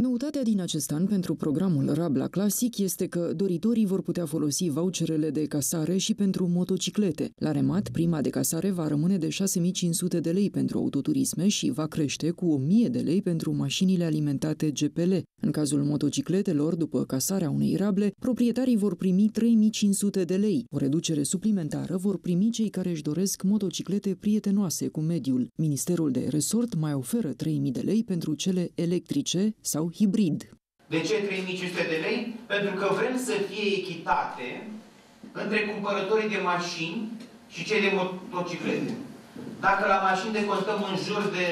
Noutatea din acest an pentru programul Rabla Classic este că doritorii vor putea folosi voucherele de casare și pentru motociclete. La remat, prima de casare va rămâne de 6.500 de lei pentru autoturisme și va crește cu 1.000 de lei pentru mașinile alimentate GPL. În cazul motocicletelor, după casarea unei rable, proprietarii vor primi 3.500 de lei. O reducere suplimentară vor primi cei care își doresc motociclete prietenoase cu mediul. Ministerul de Resort mai oferă 3.000 de lei pentru cele electrice sau hibrid. De ce 3.500 de lei? Pentru că vrem să fie echitate între cumpărătorii de mașini și cei de motociclete. Dacă la mașini decontăm în jur de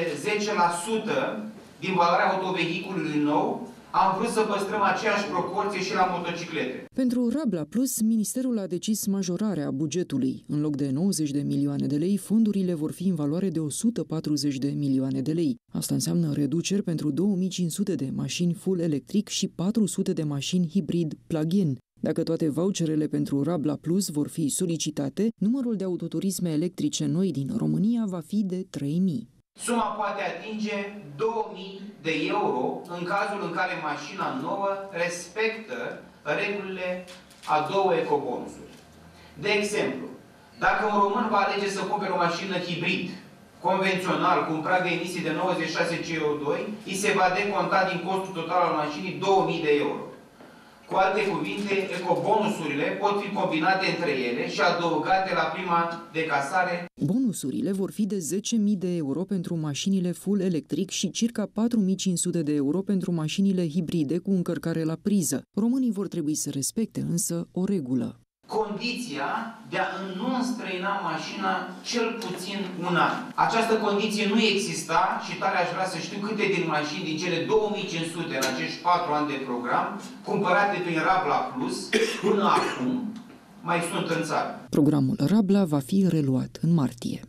10% din valoarea autovehiculului nou, am vrut să păstrăm aceeași proporție și la motociclete. Pentru Rabla Plus, Ministerul a decis majorarea bugetului. În loc de 90 de milioane de lei, fondurile vor fi în valoare de 140 de milioane de lei. Asta înseamnă reduceri pentru 2500 de mașini full electric și 400 de mașini hibrid plug-in. Dacă toate voucherele pentru Rabla Plus vor fi solicitate, numărul de autoturisme electrice noi din România va fi de 3.000. Suma poate atinge 2.000 de euro în cazul în care mașina nouă respectă regulile a două ecobonusuri. De exemplu, dacă un român va alege să cumpere o mașină hibrid, convențional, cu un prag de emisii de 96 CO2, îi se va deconta din costul total al mașinii 2.000 de euro. Cu alte cuvinte, ecobonusurile pot fi combinate între ele și adăugate la prima de casare. Bonusurile vor fi de 10.000 de euro pentru mașinile full electric și circa 4.500 de euro pentru mașinile hibride cu încărcare la priză. Românii vor trebui să respecte însă o regulă. Condiția de a nu înstrăina mașina cel puțin un an. Această condiție nu exista și tare aș vrea să știu câte din mașini din cele 2500 în acești 4 ani de program, cumpărate prin Rabla Plus, până acum, mai sunt în țară. Programul Rabla va fi reluat în martie.